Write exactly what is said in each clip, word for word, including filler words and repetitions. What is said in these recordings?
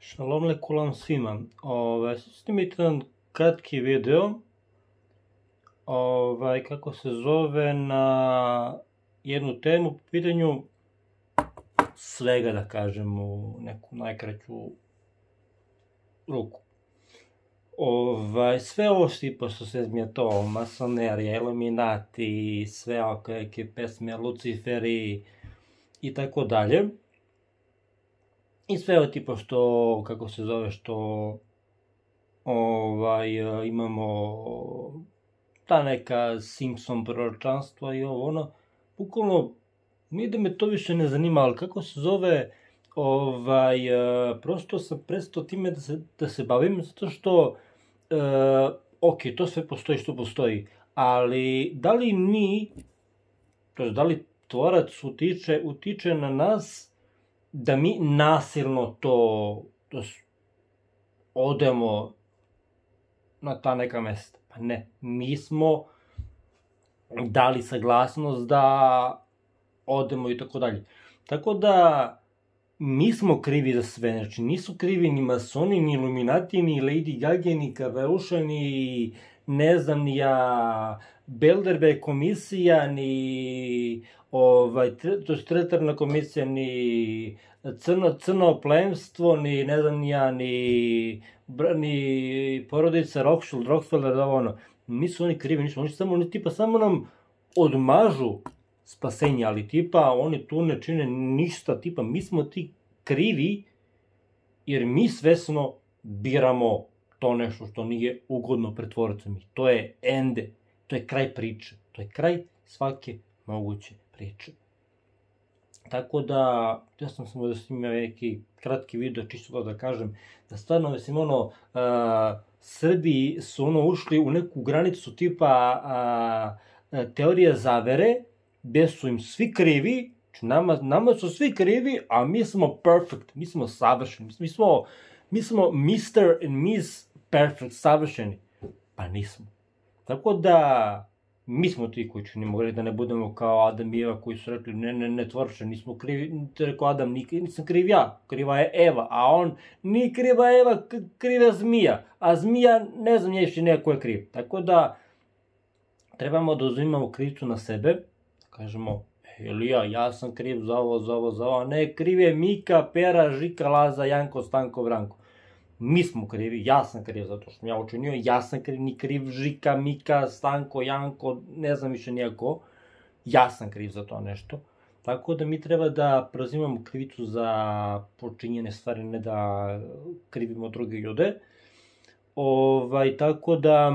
Šalom lekulam svima. Ovaj, snimite jedan kratki video ovaj, kako se zove na jednu temu po pitanju svega, da kažem, u neku najkraću ruku. Ovaj, sve ovo tipa što se zmije to, masonerija, iluminati, sve oko neke pesme, Luciferi i tako dalje. I sve ovo tipa što, kako se zove, što ovaj, imamo ta neka Simpson proročanstva i ovo ono, bukvalno, nije da me to više ne zanima, ali kako se zove, ovaj, prosto sam prestao time da se, da se bavim, zato što, e, ok, to sve postoji što postoji, ali da li mi, to je da li tvorac utiče, utiče na nas, da mi nasilno to, to odemo na ta neka mesta. Pa ne, mi smo dali saglasnost da odemo i tako dalje. Tako da, mi smo krivi za sve, znači nisu krivi ni masoni, ni iluminati, ni Lady Gaga, ni Kaveruša, ni ne znam, ni ja, Bilderberg komisija, ni ovaj, to je tretarna komisija, ni crno, crno plemstvo, ni ne znam ni ja, ni, ni porodica Rothschild, Rockefeller, da ono, nisu oni krivi, nisu, oni samo, oni tipa samo nam odmažu spasenje, ali tipa oni tu ne čine ništa, tipa mi smo ti krivi, jer mi svesno biramo to nešto što nije ugodno pred tvorcem. To je ende, to je kraj priče, to je kraj svake moguće priče. Tako da, ja sam samo da snimio neki kratki video, čisto to da kažem, da stvarno, mislim, ono, uh, Srbi su ono ušli u neku granicu tipa uh, teorije zavere, gde su im svi krivi, nama, nama su svi krivi, a mi smo perfect, mi smo savršeni, mi smo, mi smo mister and miss Perfect, savršeni. Pa nismo. Tako da, mi smo ti koji činimo gre, da ne budemo kao Adam i Eva koji su rekli, ne, ne, ne tvorče, nismo krivi, te rekao Adam, nisam kriv ja, kriva je Eva, a on, nije kriva Eva, kriva zmija, a zmija, ne znam, ješi neko je kriv. Tako da, trebamo da uzimamo krivcu na sebe, da kažemo, Elija, ja sam kriv za ovo, za ovo, za ovo, ne, kriv je Mika, Pera, Žika, Laza, Janko, Stanko, Branko. Mi smo krivi, ja sam kriv zato što sam ja učinio, ja sam kriv, ni kriv Žika, Mika, Stanko, Janko, ne znam više nijako, ja sam kriv za to nešto. Tako da mi treba da preuzimamo krivicu za počinjene stvari, ne da krivimo druge ljude. Ovaj, tako da,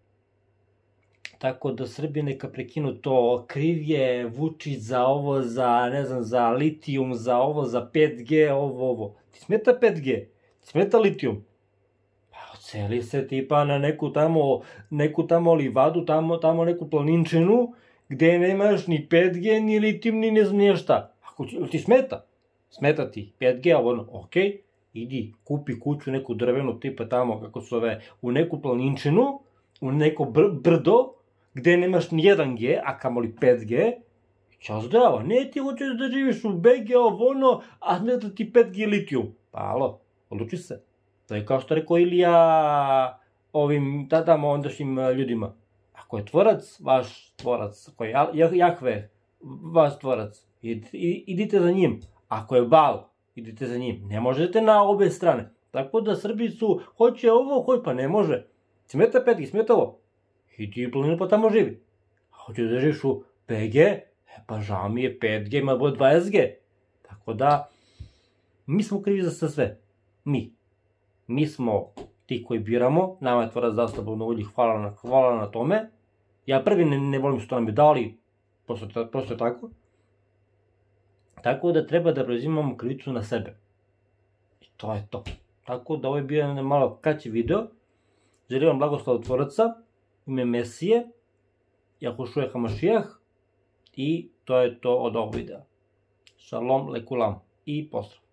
tako da Srbi neka prekinu to, kriv je Vučić za ovo, za, ne znam, za litijum, za ovo, za pet G, ovo, ovo. Ti smeta pet G? Smeta litijum? Pa oceli se tipa na neku tamo, neku tamo livadu, tamo, tamo neku planinčinu, gde nemaš ni pet G, ni litijum, ni ne znam nije šta. Ako ti smeta? Smeta ti pet G, ali ono, okej, idi, kupi kuću, neku drvenu tipa tamo, kako se zove, u neku planinčinu, u neko br brdo, gde nemaš ni jedan G, a kamoli pet G, ćao zdravo, ne ti hoćeš da živiš u B G, ovo ono, a smeta ti pet G litijum. Pa alo, odluči se. To je kao što rekao Ilija ovim tadama ondašnjim ljudima. Ako je tvorac, vaš tvorac, ako je Jahve, vaš tvorac, idite za njim. Ako je Bal, idite za njim. Ne možete na obe strane. Tako da Srbi su, hoće ovo, hoće, pa ne može. Smeta pet G, smeta ovo. Idi u planinu pa tamo živi. A hoće da živiš u P G, e pa žao mi je pet G, ima bude dvadeset G. Tako da, mi smo krivi za sve. Mi. Mi smo ti koji biramo, nama je tvorac dao slobodno volji, hvala na, hvala na tome. Ja prvi ne, ne volim što nam je dali, prosto, prosto je tako. Tako da treba da preuzimamo krivicu na sebe. I to je to. Tako da ovo je bio jedan malo kraći video. Želim vam blagoslov tvoraca, ime Mesije, Jahušua Hamašijah, i to je to od ovog videa. Šalom lekulam i pozdrav.